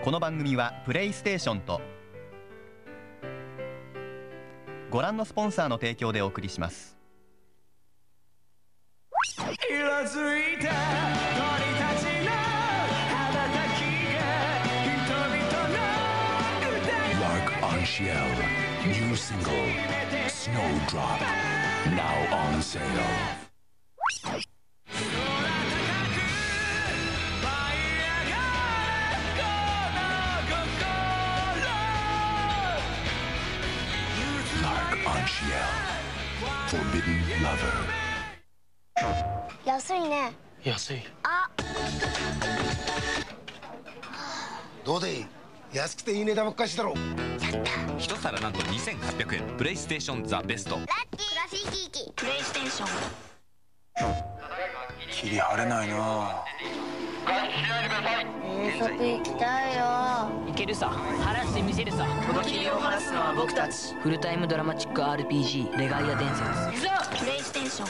この番組はプレイステーションとご覧のスポンサーの提供でお送りします。 色づいた鳥たちの羽ばたきが人々の歌い Lark on Ciel New single Snowdrop now on sale. Lark on Ciel Forbidden Lover。 安いね。 安い。 あ、 どうでいい？安くていい値段ばっかしだろ。 一皿なんと2800円。プレイステーションザベスト。 ラッキークラシッキーキプレイステーション。 切り晴れないな。 そこ行きたいよ。 いけるさ。晴らしてみせるさ。この霧を晴らすのは僕たち。フルタイムドラマチック RPG レガイア伝説。行くぞ。 プレイステーション。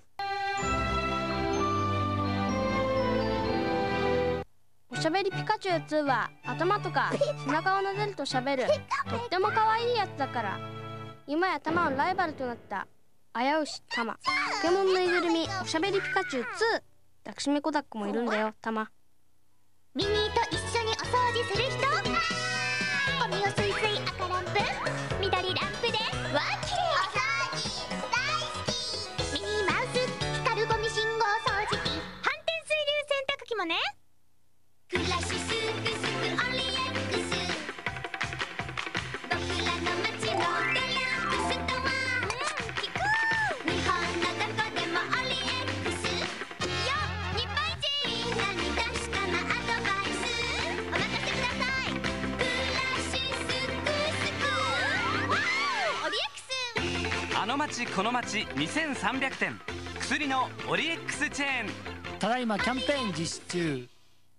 おしゃべりピカチュウ2は頭とか背中を撫でるとしゃべるとっても可愛いやつだから、今やタマのライバルとなった危うしタマ、ポケモンぬいぐるみおしゃべりピカチュウ2、抱きしめこだっこもいるんだよタマ。 ミニーと一緒にお掃除する人、ゴミをスイスイ赤ランプ緑ランプでわーきれい。お掃除大好き。ミニーマウス光るゴミ信号掃除機、反転水流洗濯機もね。暮らしすくすくオリエックス、僕らの街のガラックスとは聞く。日本のどこでもオリエックスよ、日本一。みんなに確かなアドバイスお任せください。暮らしすくすくオリエックス。 あの街この街2300点。薬のオリエックスチェーン。 ただいまキャンペーン実施中。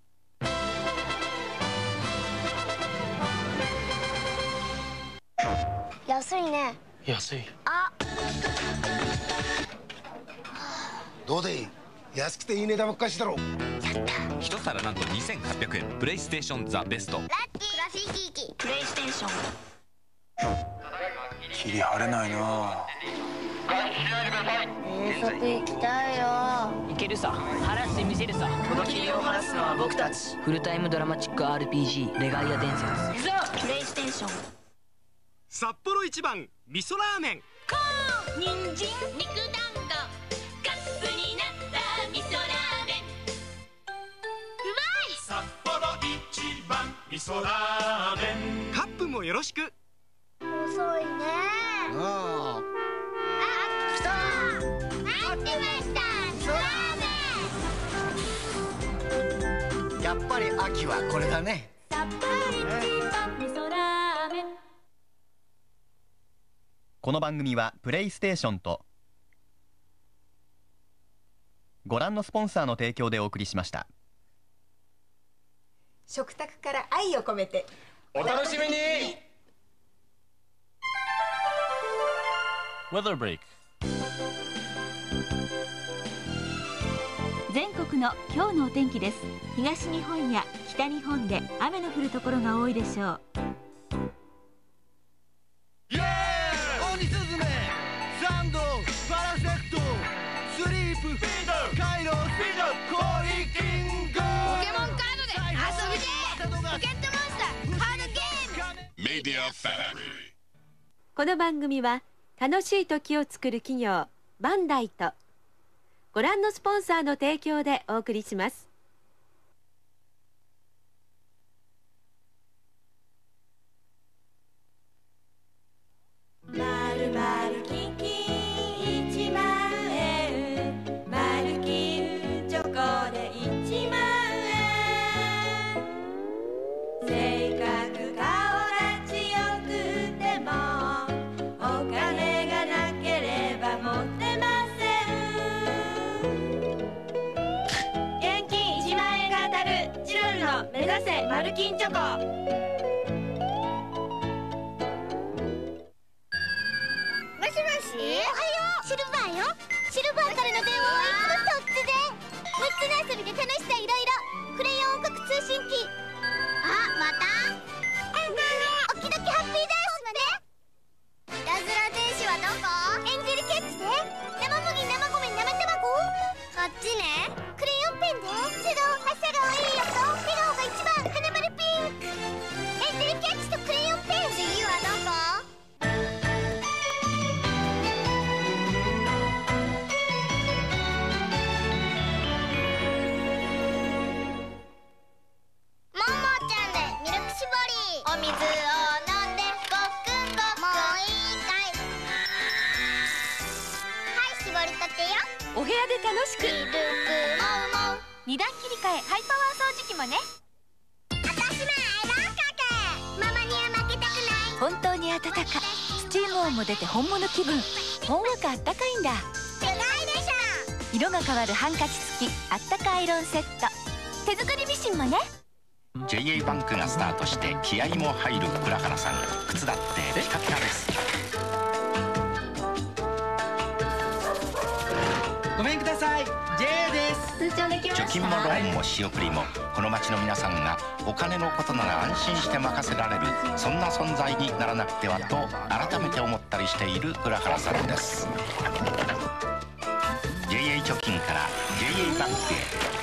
安いね。 安い。 あ、 どうでいい？安くていい値段ばっかしだろ。 一皿なんと2800円。プレイステーションザベスト。 ラッキークラシッキーキプレイステーション。 切り晴れないな。 そこ行きたいよ。 いけるさ。晴らしてみせるさ。この霧を晴らすのは僕たち。フルタイムドラマチック RPG レガイア伝説。行くぞ。 プレイステーション。 札幌一番味噌ラーメン。 コーン、人参、肉団子、カップになった味噌ラーメン。うまい。 札幌一番味噌ラーメン。カップもよろしく。 遅いね。 ああ、来た。待ってました。味噌ラーメン。 やっぱり秋はこれだね。 札幌一番味噌ラーメン。 この番組はプレイステーションとご覧のスポンサーの提供でお送りしました。 食卓から愛を込めてお楽しみに。 Weather Break。 全国の今日のお天気です。東日本や北日本で雨の降るところが多いでしょう。 イエーイ。オニスズメ、サンド、パラセクト、スリープ、フィード、カイロ、スピード、コイキング。ポケモンカードで遊びて。ポケットモンスターハードゲーム。 メディアファクトリー。 この番組は楽しい時を作る企業バンダイとご覧のスポンサーの提供でお送りします。キンキン1万円、マルキンチョコで1万円。性格顔立ちよくてもお金がなければ持てません。現金1万円が当たるチロルの目指せマルキンチョコ。 もしもし、おはよう。シルバーよ。シルバーからの電話はいつも突然。6つの遊びで楽しさいろいろ。クレヨン王国通信機。あ、また楽しく。2段切り替えハイパワー掃除機もね。 ママには負けたくない。 本当に暖か。スチーム音も出て本物気分。ほんわかあったかいんだ。 すごいでしょ。 色が変わるハンカチ付きあったかアイロンセット。手作りミシンもね。 JA バンクがスタートして気合も入る倉原さん。靴だってピカピカです。 ごめんください、 JA です。 通帳できました。 貯金もローンも仕送りもこの町の皆さんがお金のことなら安心して任せられる、そんな存在にならなくてはと改めて思ったりしている倉原さんです。 JA 貯金から JA バンクへ。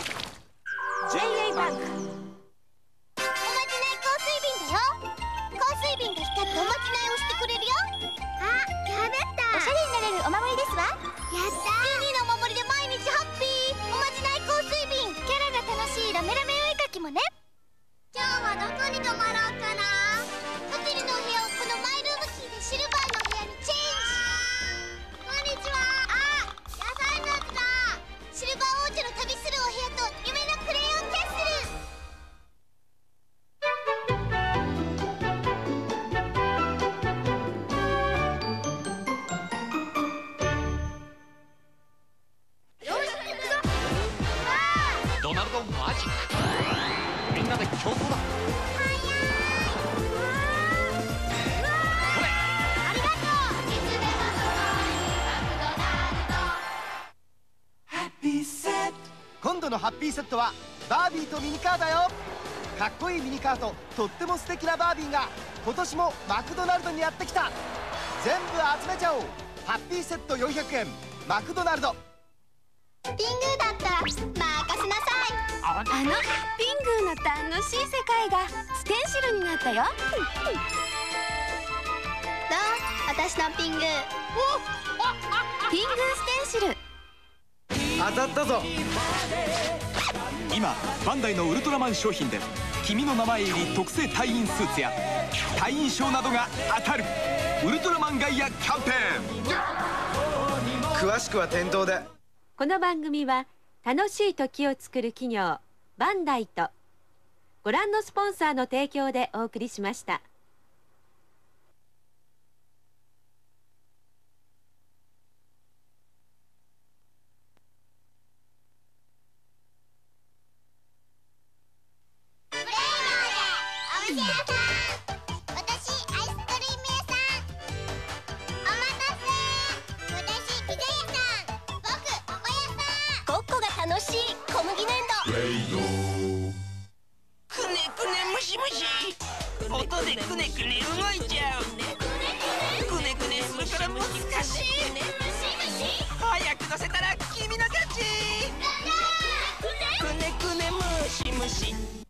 JA バンク。 おまじない香水瓶だよ。香水瓶が光っておまじないをしてくれるよ。あ、やだった。おしゃれになれるお守りですわ。やったー。ミニのお守りで毎日ハッピー。おまじない香水瓶。キャラが楽しいラメラメお絵かきもね。今日はどこに泊まろうかな。ホテルのお部屋をこのマイルームキーでシルバーの部屋にチェンジ。こんにちは。あ、野菜のだ。シルバー王女の旅するお部屋と夢のクレヨンキャッスル。 ドナルドマジック。みんなで競争だ。 ありがとう。いつでもハッピーセット。 今度のハッピーセットはバービーとミニカーだよ。かっこいいミニカーととっても素敵なバービーが今年もマクドナルドにやってきた。全部集めちゃおう。ハッピーセット400円マクドナルド。 ピングーだったら任せなさい。 あのピングーの楽しい世界がステンシルになったよ。 どう？私のピングー。 ピングーステンシル。 当たったぞ。 今バンダイのウルトラマン商品で君の名前入り特製隊員スーツや隊員証などが当たるウルトラマンガイアキャンペーン。 詳しくは店頭で。 この番組は楽しい時を作る企業バンダイとご覧のスポンサーの提供でお送りしました。 お店屋さん。私アイスクリーム屋さん。お待たせ。私ピザ屋さん。僕パパ屋さん。ごっこが楽しい小麦粘土。 くねくねむしむし。音でくねくね動いちゃう。